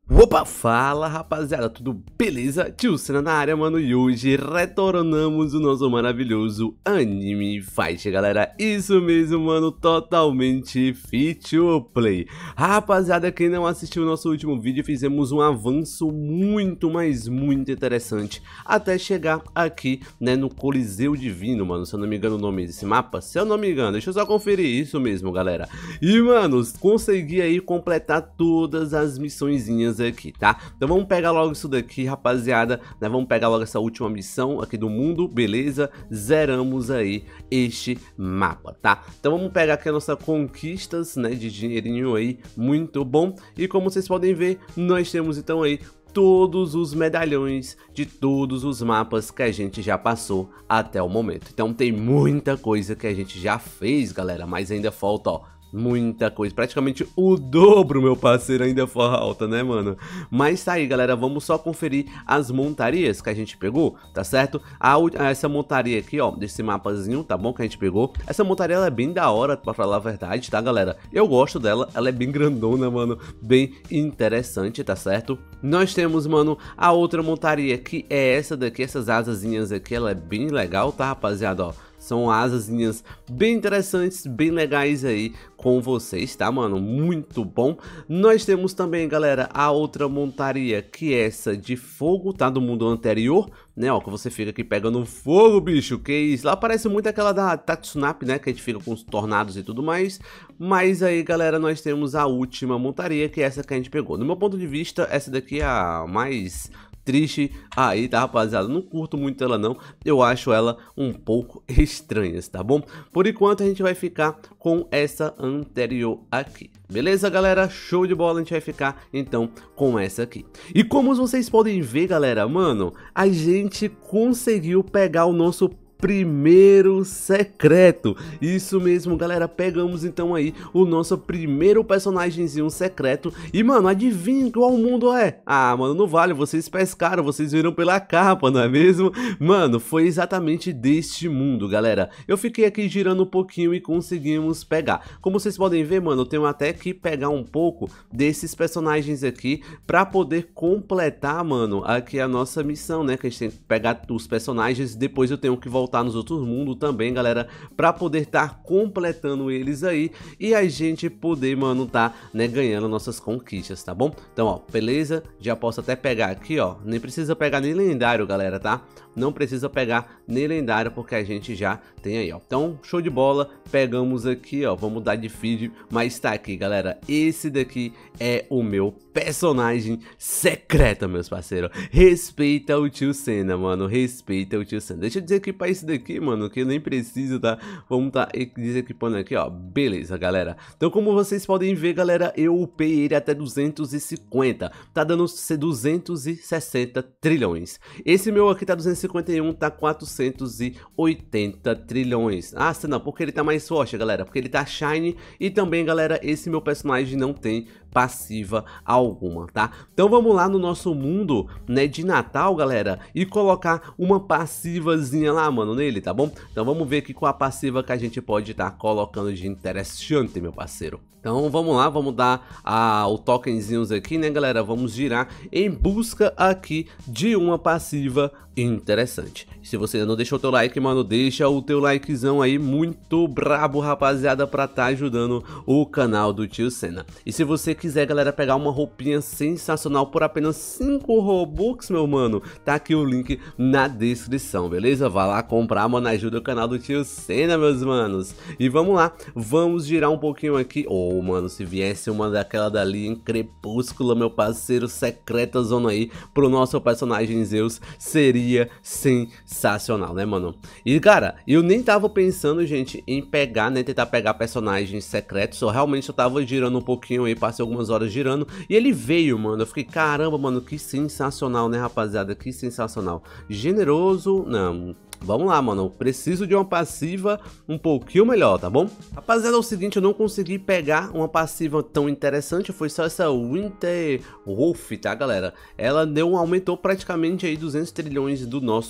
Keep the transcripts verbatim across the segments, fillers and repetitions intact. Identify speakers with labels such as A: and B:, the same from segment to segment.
A: Opa, fala rapaziada, tudo beleza? Tio Senna na área, mano, e hoje retornamos o nosso maravilhoso Anime Fight, galera. Isso mesmo, mano, totalmente fit to play. Rapaziada, quem não assistiu o nosso último vídeo, fizemos um avanço muito, mas muito interessante até chegar aqui, né, no Coliseu Divino, mano, se eu não me engano o nome desse mapa, se eu não me engano, deixa eu só conferir isso mesmo, galera. E, mano, consegui aí completar todas as missõezinhas aqui, tá? Então vamos pegar logo isso daqui, rapaziada, né? Vamos pegar logo essa última missão aqui do mundo, beleza? Zeramos aí este mapa, tá? Então vamos pegar aqui a nossa conquistas, né, de dinheirinho aí, muito bom. E como vocês podem ver, nós temos então aí todos os medalhões de todos os mapas que a gente já passou até o momento. Então tem muita coisa que a gente já fez, galera, mas ainda falta, ó, muita coisa, praticamente o dobro, meu parceiro, ainda falta, né, mano? Mas tá aí, galera, vamos só conferir as montarias que a gente pegou, tá certo? A, essa montaria aqui, ó, desse mapazinho, tá bom, que a gente pegou. Essa montaria, ela é bem da hora, pra falar a verdade, tá, galera? Eu gosto dela, ela é bem grandona, mano, bem interessante, tá certo? Nós temos, mano, a outra montaria, que é essa daqui, essas asazinhas aqui, ela é bem legal, tá, rapaziada, ó? São asazinhas bem interessantes, bem legais aí com vocês, tá, mano? Muito bom. Nós temos também, galera, a outra montaria, que é essa de fogo, tá? Do mundo anterior, né? Ó, que você fica aqui pegando fogo, bicho. Que isso? Lá parece muito aquela da Tatsunap, né? Que a gente fica com os tornados e tudo mais. Mas aí, galera, nós temos a última montaria, que é essa que a gente pegou. No meu ponto de vista, essa daqui é a mais triste aí, tá, rapaziada? Não curto muito ela não, eu acho ela um pouco estranha, tá bom? Por enquanto a gente vai ficar com essa anterior aqui, beleza, galera? Show de bola, a gente vai ficar então com essa aqui. E como vocês podem ver, galera, mano, a gente conseguiu pegar o nosso primeiro secreto. Isso mesmo, galera, pegamos então aí o nosso primeiro personagemzinho secreto. E, mano, adivinha qual mundo é? Ah, mano, não vale, vocês pescaram, vocês viram pela capa, não é mesmo? Mano, foi exatamente deste mundo, galera. Eu fiquei aqui girando um pouquinho e conseguimos pegar. Como vocês podem ver, mano, eu tenho até que pegar um pouco desses personagens aqui pra poder completar, mano, aqui a nossa missão, né? Que a gente tem que pegar os personagens, depois eu tenho que voltar nos outros mundos também, galera, pra poder estar tá completando eles aí e a gente poder, mano, tá, né, ganhando nossas conquistas, tá bom? Então, ó, beleza, já posso até pegar aqui, ó, nem precisa pegar nem lendário, galera, tá? Não precisa pegar nem lendário porque a gente já tem aí, ó. Então, show de bola, pegamos aqui, ó, vamos dar de feed, mas tá aqui, galera, esse daqui é o meu personagem secreto, meus parceiros. Respeita o tio Senna, mano, respeita o tio Senna. Deixa eu desequipar esse daqui, mano, que eu nem preciso, tá? Vamos tá desequipando aqui, ó, beleza, galera. Então, como vocês podem ver, galera, eu upei ele até duzentos e cinquenta, tá dando duzentos e sessenta trilhões. Esse meu aqui tá duzentos e cinquenta e um, tá quatrocentos e oitenta trilhões. Ah, não, porque ele tá mais forte, galera, porque ele tá shiny e também, galera, esse meu personagem não tem passiva alguma, tá? Então vamos lá no nosso mundo, né, de Natal, galera, e colocar uma passivazinha lá, mano, nele, tá bom? Então vamos ver aqui qual a passiva que a gente pode estar tá colocando de interessante, meu parceiro. Então vamos lá, vamos dar a, o tokenzinhos aqui, né, galera? Vamos girar em busca aqui de uma passiva interessante. Se você ainda não deixou o teu like, mano, deixa o teu likezão aí muito brabo, rapaziada, pra tá ajudando o canal do tio Senna. E se você quiser, galera, pegar uma roupinha sensacional por apenas cinco Robux, meu mano, tá aqui o link na descrição, beleza? Vai lá comprar, mano, ajuda o canal do tio Senna, meus manos. E vamos lá, vamos girar um pouquinho aqui. Oh, mano, se viesse uma daquela dali em Crepúsculo, meu parceiro, secreta zona aí pro nosso personagem Zeus, seria sensacional, né, mano? E, cara, eu nem tava pensando, gente, em pegar, né, tentar pegar personagens secretos, eu realmente eu tava girando um pouquinho aí, passei algumas horas girando, e ele veio, mano, eu fiquei, caramba, mano, que sensacional, né, rapaziada, que sensacional. Generoso, não... Vamos lá, mano, eu preciso de uma passiva um pouquinho melhor, tá bom? Rapaziada, é o seguinte, eu não consegui pegar uma passiva tão interessante, foi só essa Winter Wolf, tá, galera? Ela deu, aumentou praticamente aí duzentos trilhões do nosso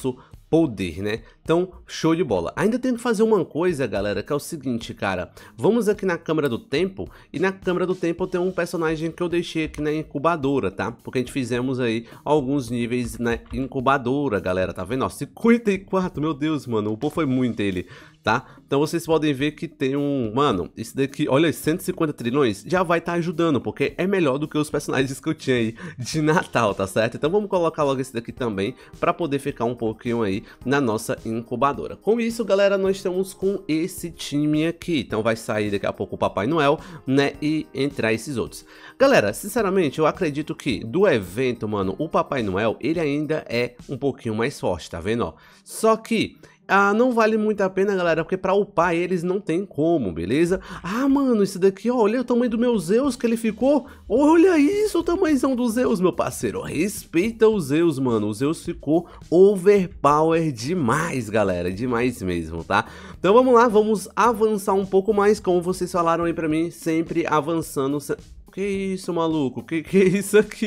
A: poder, né? Então, show de bola. Ainda tem que fazer uma coisa, galera, que é o seguinte, cara. Vamos aqui na câmera do tempo, e na câmera do tempo tem um personagem que eu deixei aqui na incubadora, tá? Porque a gente fizemos aí alguns níveis na incubadora, galera, tá vendo? Ó, cinquenta e quatro, meu Deus, mano, o povo foi muito ele, tá? Então vocês podem ver que tem um... Mano, esse daqui, olha, cento e cinquenta trilhões já vai estar tá ajudando, porque é melhor do que os personagens que eu tinha aí de Natal, tá certo? Então vamos colocar logo esse daqui também, pra poder ficar um pouquinho aí na nossa incubadora. Com isso, galera, nós estamos com esse time aqui. Então vai sair daqui a pouco o Papai Noel, né, e entrar esses outros. Galera, sinceramente, eu acredito que do evento, mano, o Papai Noel, ele ainda é um pouquinho mais forte, tá vendo, ó? Só que... Ah, não vale muito a pena, galera, porque pra upar eles não tem como, beleza? Ah, mano, isso daqui, ó, olha o tamanho do meu Zeus que ele ficou. Olha isso, o tamanhozão do Zeus, meu parceiro. Respeita o Zeus, mano. O Zeus ficou overpower demais, galera, demais mesmo, tá? Então vamos lá, vamos avançar um pouco mais, como vocês falaram aí pra mim, sempre avançando. Que isso, maluco? Que que é isso aqui?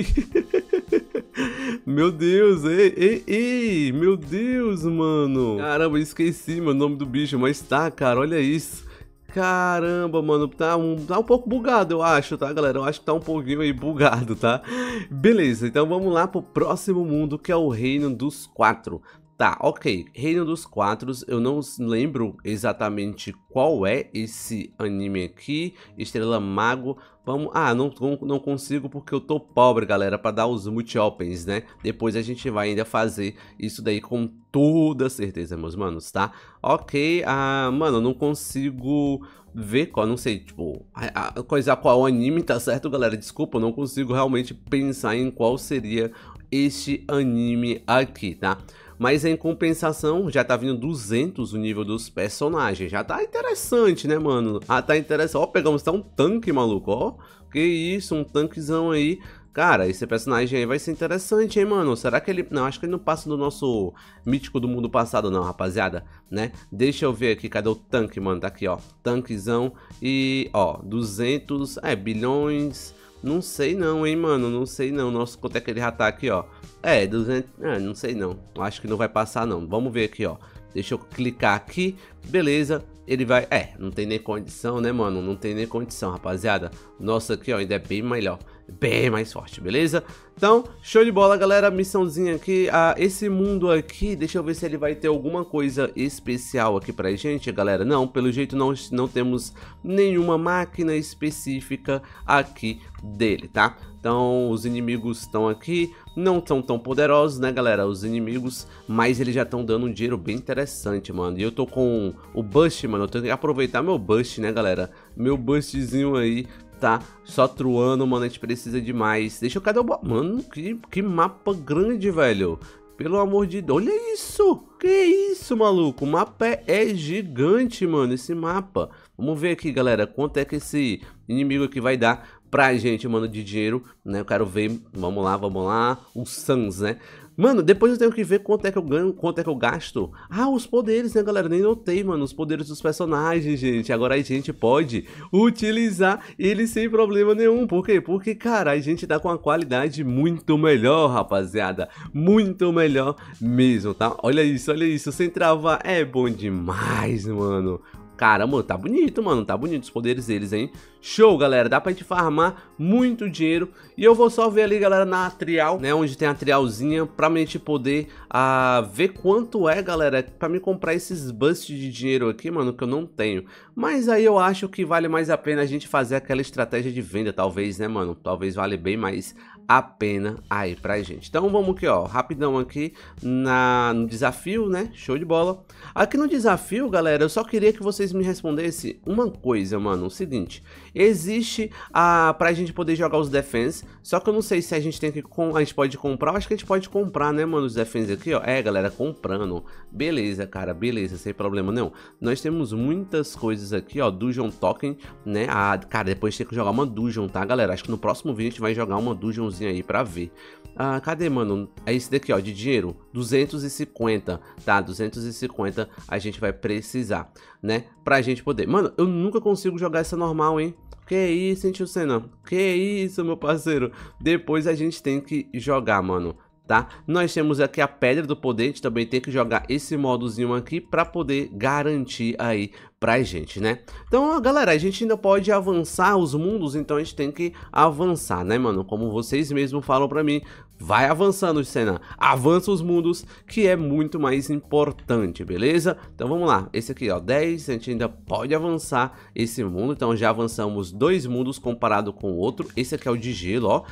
A: Meu Deus, ei, ei, ei, meu Deus, mano. Caramba, esqueci meu nome do bicho, mas tá, cara, olha isso. Caramba, mano, tá um, tá um pouco bugado, eu acho, tá, galera? Eu acho que tá um pouquinho aí bugado, tá? Beleza, então vamos lá pro próximo mundo, que é o Reino dos Quatro. Tá, ok, Reino dos Quatro, eu não lembro exatamente qual é esse anime aqui, Estrela Mago, vamos, ah, não, não consigo porque eu tô pobre, galera, pra dar os multi-opens, né, depois a gente vai ainda fazer isso daí com toda certeza, meus manos, tá, ok, ah, mano, eu não consigo ver qual, não sei, tipo, a, a coisa qual anime, tá certo, galera, desculpa, eu não consigo realmente pensar em qual seria este anime aqui, tá. Mas em compensação, já tá vindo duzentos o nível dos personagens. Já tá interessante, né, mano? Ah, tá interessante. Ó, pegamos até um tanque, maluco, ó. Que isso, um tanquezão aí. Cara, esse personagem aí vai ser interessante, hein, mano? Será que ele... Não, acho que ele não passa do nosso mítico do mundo passado, não, rapaziada, né? Deixa eu ver aqui, cadê o tanque, mano? Tá aqui, ó. Tanquezão e, ó, duzentos... É, bilhões... Não sei não, hein, mano, não sei não, nossa, quanto é que ele já tá aqui, ó. É, duzentos, é, não sei não, acho que não vai passar não, vamos ver aqui, ó. Deixa eu clicar aqui, beleza, ele vai, é, não tem nem condição, né, mano, não tem nem condição, rapaziada. Nossa, aqui, ó, ainda é bem melhor, bem mais forte, beleza? Então, show de bola, galera, missãozinha aqui, ah, esse mundo aqui, deixa eu ver se ele vai ter alguma coisa especial aqui pra gente, galera. Não, pelo jeito não, não temos nenhuma máquina específica aqui dele, tá? Então, os inimigos estão aqui, não tão tão poderosos, né, galera, os inimigos, mas eles já estão dando um dinheiro bem interessante, mano. E eu tô com o Bust, mano, eu tenho que aproveitar meu Bust, né, galera, meu Bustzinho aí, tá só truando, mano, a gente precisa de mais. Deixa eu, cadê o... Mano, que, que mapa grande, velho. Pelo amor de Deus, olha isso. Que isso, maluco, o mapa é, é gigante, mano, esse mapa. Vamos ver aqui, galera, quanto é que esse inimigo aqui vai dar pra gente, mano, de dinheiro, né? Eu quero ver, vamos lá, vamos lá, o Sans, né? Mano, depois eu tenho que ver quanto é que eu ganho, quanto é que eu gasto. Ah, os poderes, né, galera? Nem notei, mano, os poderes dos personagens, gente. Agora a gente pode utilizar eles sem problema nenhum. Por quê? Porque, cara, a gente tá com uma qualidade muito melhor, rapaziada. Muito melhor mesmo, tá? Olha isso, olha isso. Sem travar é bom demais, mano. Caramba, tá bonito, mano, tá bonito os poderes deles, hein? Show, galera, dá pra gente farmar muito dinheiro. E eu vou só ver ali, galera, na trial, né, onde tem a trialzinha, pra gente poder uh, ver quanto é, galera, pra me comprar esses busts de dinheiro aqui, mano, que eu não tenho. Mas aí eu acho que vale mais a pena a gente fazer aquela estratégia de venda, talvez, né, mano? Talvez vale bem mais a pena aí pra gente. Então vamos aqui, ó, rapidão aqui na, no desafio, né? Show de bola. Aqui no desafio, galera, eu só queria que vocês me respondessem uma coisa, mano. O seguinte, existe a pra gente poder jogar os defense, só que eu não sei se a gente tem que a gente pode comprar, eu acho que a gente pode comprar, né, mano, os defense aqui, ó. É, galera, comprando. Beleza, cara, beleza, sem problema não. Nós temos muitas coisas aqui, ó, Dungeon Token, né? Ah, cara, depois tem que jogar uma Dungeon, tá, galera? Acho que no próximo vídeo a gente vai jogar uma Dungeon aí pra ver. Ah, cadê, mano? É esse daqui, ó, de dinheiro, duzentos e cinquenta, tá? duzentos e cinquenta a gente vai precisar, né? Pra gente poder. Mano, eu nunca consigo jogar essa normal, hein? Que isso, hein, tio Senna? Que isso, meu parceiro? Depois a gente tem que jogar, mano. tá? Nós temos aqui a Pedra do Poder, a gente também tem que jogar esse modozinho aqui pra poder garantir aí pra gente, né? Então, galera, a gente ainda pode avançar os mundos, então a gente tem que avançar, né, mano? Como vocês mesmos falam pra mim, vai avançando, Senna, avança os mundos, que é muito mais importante, beleza? Então vamos lá, esse aqui, ó, dez, a gente ainda pode avançar esse mundo, então já avançamos dois mundos comparado com o outro. Esse aqui é o de gelo, ó,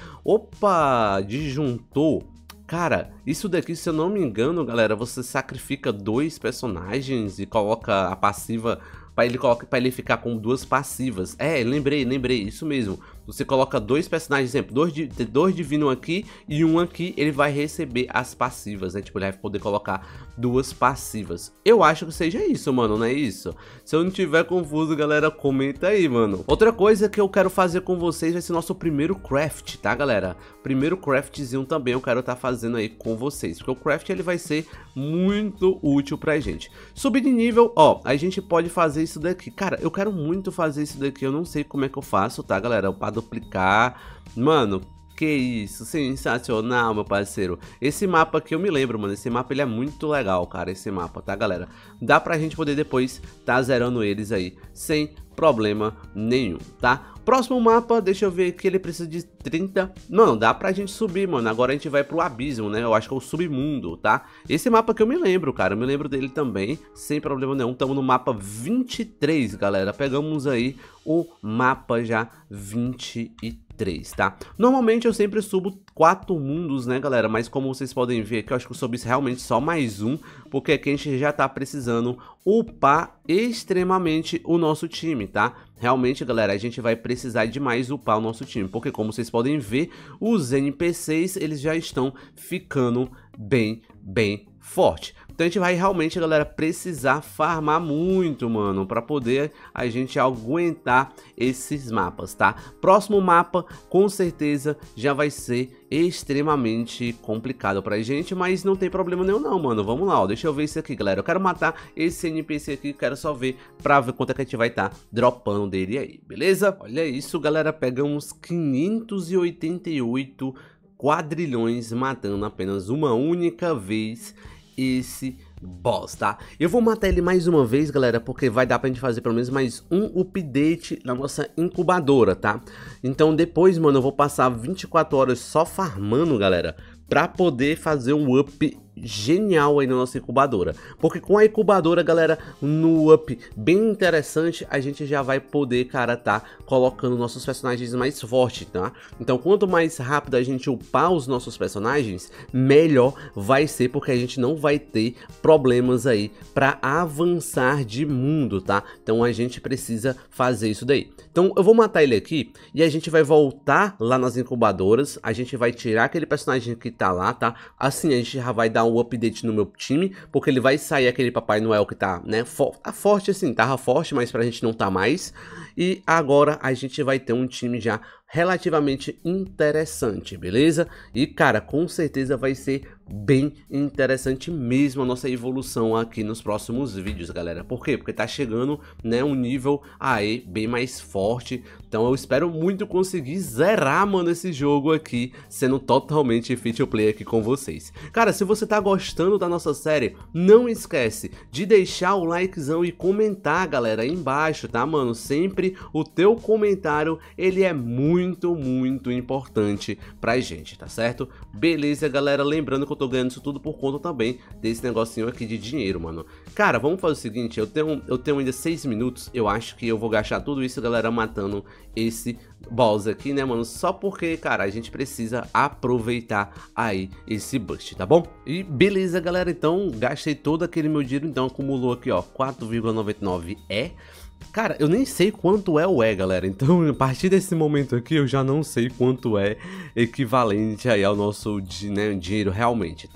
A: opa, disjuntor. Cara, isso daqui, se eu não me engano, galera, você sacrifica dois personagens e coloca a passiva para ele, para ele ficar com duas passivas. É, lembrei, lembrei, isso mesmo. Você coloca dois personagens, exemplo, dois, de, dois divino aqui e um aqui, ele vai receber as passivas, né? Tipo, ele vai poder colocar duas passivas. Eu acho que seja isso, mano, não é isso? Se eu não tiver confuso, galera, comenta aí, mano. Outra coisa que eu quero fazer com vocês vai ser nosso primeiro craft, tá, galera? Primeiro craftzinho também eu quero estar tá fazendo aí com vocês, porque o craft ele vai ser muito útil pra gente. Subir de nível, ó, a gente pode fazer isso daqui. Cara, eu quero muito fazer isso daqui, eu não sei como é que eu faço, tá, galera? Para duplicar, mano, que isso, sensacional, meu parceiro. Esse mapa aqui eu me lembro, mano, esse mapa ele é muito legal, cara, esse mapa, tá, galera? Dá pra gente poder depois tá zerando eles aí, sem problema nenhum, tá? Próximo mapa, deixa eu ver aqui, ele precisa de trinta, mano, dá pra gente subir, mano, agora a gente vai pro abismo, né, eu acho que é o submundo, tá? Esse mapa que eu me lembro, cara, eu me lembro dele também, sem problema nenhum, estamos no mapa vinte e três, galera, pegamos aí o mapa já vinte e três, tá? Normalmente eu sempre subo quatro mundos, né, galera, mas como vocês podem ver aqui, eu acho que eu subi realmente só mais um, porque aqui a gente já tá precisando upar extremamente o nosso time, tá? Realmente, galera, a gente vai precisar demais upar o nosso time, porque como vocês podem ver, os N P Cs, eles já estão ficando bem, bem forte. Então a gente vai realmente, galera, precisar farmar muito, mano, pra poder a gente aguentar esses mapas, tá? Próximo mapa, com certeza, já vai ser extremamente complicado pra gente, mas não tem problema nenhum não, mano. Vamos lá, ó, deixa eu ver isso aqui, galera. Eu quero matar esse N P C aqui, quero só ver pra ver quanto é que a gente vai estar tá dropando dele aí, beleza? Olha isso, galera, pegamos quinhentos e oitenta e oito quadrilhões matando apenas uma única vez esse boss, tá? Eu vou matar ele mais uma vez, galera, porque vai dar pra gente fazer pelo menos mais um update na nossa incubadora, tá? Então depois, mano, eu vou passar vinte e quatro horas só farmando, galera, pra poder fazer um up genial aí na nossa incubadora, porque com a incubadora, galera, no up bem interessante, a gente já vai poder, cara, tá colocando nossos personagens mais fortes, tá? Então quanto mais rápido a gente upar os nossos personagens, melhor vai ser, porque a gente não vai ter problemas aí pra avançar de mundo, tá? Então a gente precisa fazer isso daí. Então eu vou matar ele aqui e a gente vai voltar lá nas incubadoras, a gente vai tirar aquele personagem que tá lá, tá? Assim a gente já vai dar um update no meu time, porque ele vai sair aquele Papai Noel que tá, né, for tá forte assim, tava forte, mas pra gente não tá mais. E agora a gente vai ter um time já relativamente interessante, beleza? E cara, com certeza vai ser bem interessante mesmo a nossa evolução aqui nos próximos vídeos, galera. Por quê? Porque tá chegando, né, um nível aí bem mais forte. Então eu espero muito conseguir zerar, mano, esse jogo aqui, sendo totalmente free to play aqui com vocês. Cara, se você tá gostando da nossa série, não esquece de deixar o likezão e comentar, galera, aí embaixo, tá, mano? Sempre o teu comentário, ele é muito, muito importante pra gente, tá certo? Beleza, galera, lembrando que eu tô ganhando isso tudo por conta também desse negocinho aqui de dinheiro, mano. Cara, vamos fazer o seguinte, eu tenho, eu tenho ainda seis minutos, eu acho que eu vou gastar tudo isso, galera, matando esse boss aqui, né, mano? Só porque, cara, a gente precisa aproveitar aí esse boost, tá bom? E beleza, galera, então gastei todo aquele meu dinheiro, então acumulou aqui, ó, quatro vírgula noventa e nove E. Cara, eu nem sei quanto é o E, galera, então a partir desse momento aqui eu já não sei quanto é equivalente aí ao nosso, né, dinheiro realmente, tá?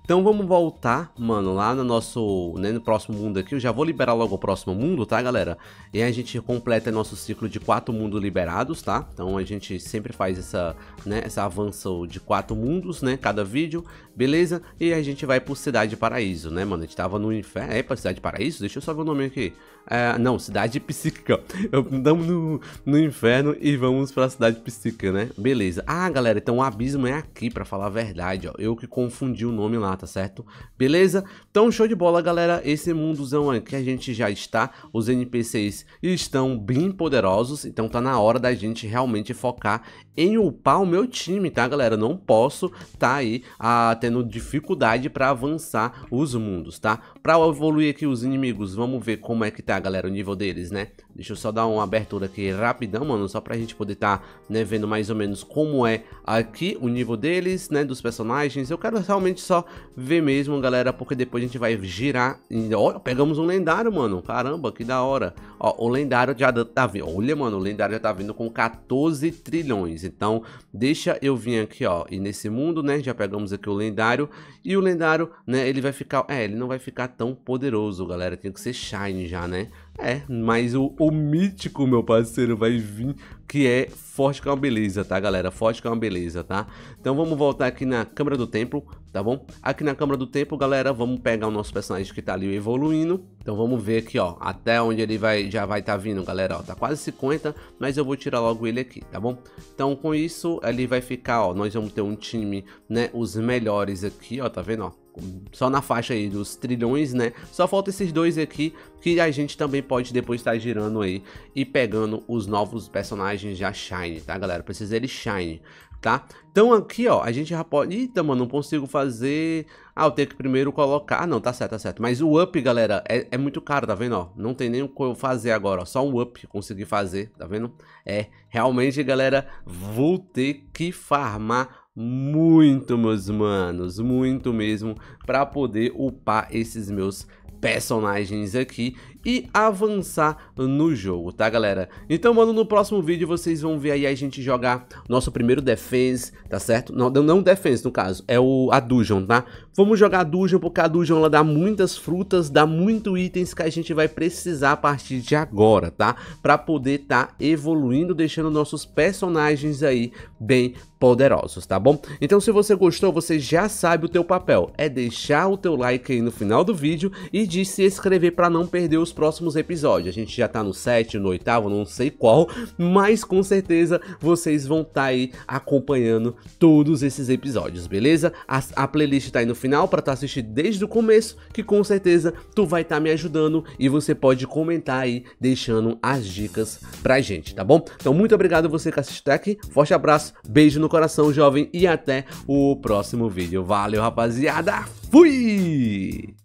A: Então vamos voltar, mano, lá no nosso, né, no próximo mundo aqui. Eu já vou liberar logo o próximo mundo, tá, galera? E aí a gente completa nosso ciclo de quatro mundos liberados, tá? Então a gente sempre faz essa, né, essa avanço de quatro mundos, né, cada vídeo, beleza? E a gente vai pro Cidade Paraíso, né, mano? A gente tava no inferno, é pra Cidade Paraíso? Deixa eu só ver o nome aqui. É, não, Cidade Psíquica. Estamos no, no inferno e vamos pra Cidade Psíquica, né? Beleza. Ah, galera, então o abismo é aqui, pra falar a verdade, ó. Eu que confundi o nome lá, tá certo? Beleza? Então, show de bola, galera. Esse mundozão aqui a gente já está. Os N P Cs estão bem poderosos. Então, tá na hora da gente realmente focar em upar o meu time, tá, galera? Não posso tá aí ah, tendo dificuldade pra avançar os mundos, tá? Pra evoluir aqui os inimigos, vamos ver como é que tá, galera, o nível deles, né? Deixa eu só dar uma abertura aqui rapidão, mano, só pra gente poder tá, né, vendo mais ou menos como é aqui o nível deles, né, dos personagens. Eu quero realmente só ver mesmo, galera, porque depois a gente vai girar. Ó, pegamos um lendário, mano, caramba, que da hora. Ó, o lendário já tá vindo, olha, mano, o lendário já tá vindo com quatorze trilhões. Então, deixa eu vir aqui, ó, e nesse mundo, né, já pegamos aqui o lendário. E o lendário, né, ele vai ficar, é, ele não vai ficar tão poderoso, galera, tem que ser shine já, né? É, mas o, o mítico, meu parceiro, vai vir, que é forte que é uma beleza, tá, galera? Forte que é uma beleza, tá? Então vamos voltar aqui na Câmara do Templo, tá bom? Aqui na Câmara do Templo, galera, vamos pegar o nosso personagem que tá ali evoluindo. Então vamos ver aqui, ó, até onde ele vai, já vai tá vindo, galera, ó. Tá quase cinquenta, mas eu vou tirar logo ele aqui, tá bom? Então com isso, ele vai ficar, ó, nós vamos ter um time, né, os melhores aqui, ó, tá vendo, ó? Só na faixa aí dos trilhões, né? Só falta esses dois aqui que a gente também pode depois estar girando aí e pegando os novos personagens já shine, tá, galera? Precisa ele shine, tá? Então aqui, ó, a gente já pode... Eita, mano, não consigo fazer... Ah, eu tenho que primeiro colocar... Ah, não, tá certo, tá certo. Mas o up, galera, é, é muito caro, tá vendo, ó? Não tem nem o que eu fazer agora, ó. Só um up consegui fazer, tá vendo? É, realmente, galera, vou ter que farmar muito, meus manos, muito mesmo, para poder upar esses meus personagens aqui e avançar no jogo, tá, galera? Então, mano, no próximo vídeo vocês vão ver aí a gente jogar nosso primeiro defense, tá certo? Não, não defense, no caso, é o a dungeon, tá? Vamos jogar a dungeon porque a dungeon ela dá muitas frutas, dá muito itens que a gente vai precisar a partir de agora, tá? Pra poder tá evoluindo, deixando nossos personagens aí bem poderosos, tá bom? Então, se você gostou, você já sabe o teu papel, é deixar o teu like aí no final do vídeo e de se inscrever para não perder os próximos episódios. A gente já tá no sétimo, no oitavo, não sei qual, mas com certeza vocês vão estar tá aí acompanhando todos esses episódios, beleza? A, a playlist tá aí no final para tu assistir desde o começo, que com certeza tu vai estar tá me ajudando e você pode comentar aí, deixando as dicas pra gente, tá bom? Então, muito obrigado você que assistiu até aqui, forte abraço, beijo no coração, jovem, e até o próximo vídeo. Valeu, rapaziada, fui!